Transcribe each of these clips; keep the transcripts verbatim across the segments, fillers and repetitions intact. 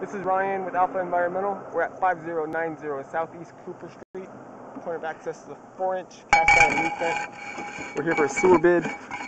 This is Ryan with Alpha Environmental. We're at five zero nine zero Southeast Cooper Street. Point of access is a four inch cast iron roof vent. We're here for a sewer bid.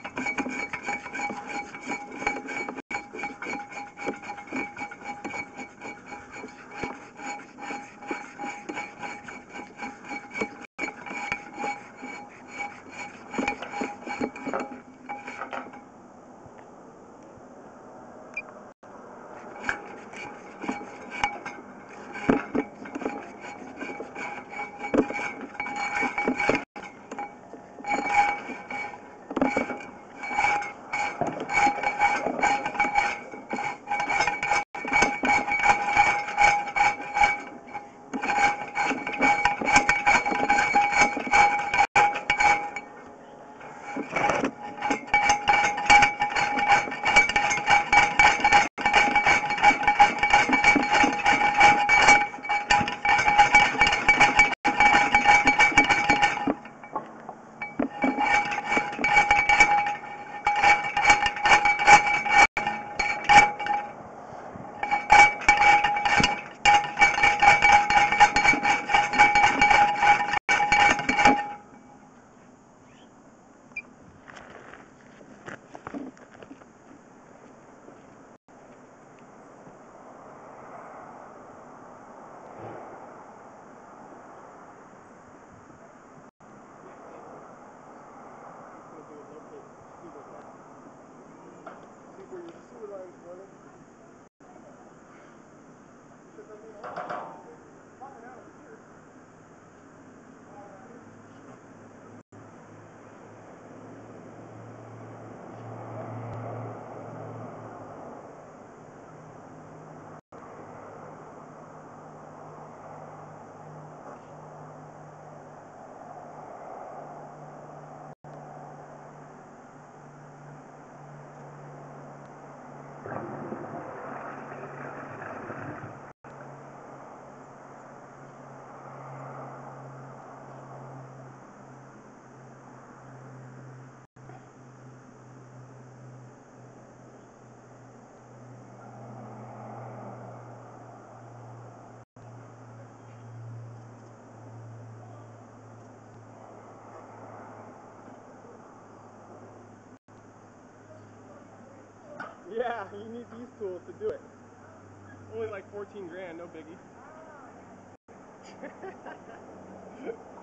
Yeah, you need these tools to do it. Only like fourteen grand, no biggie.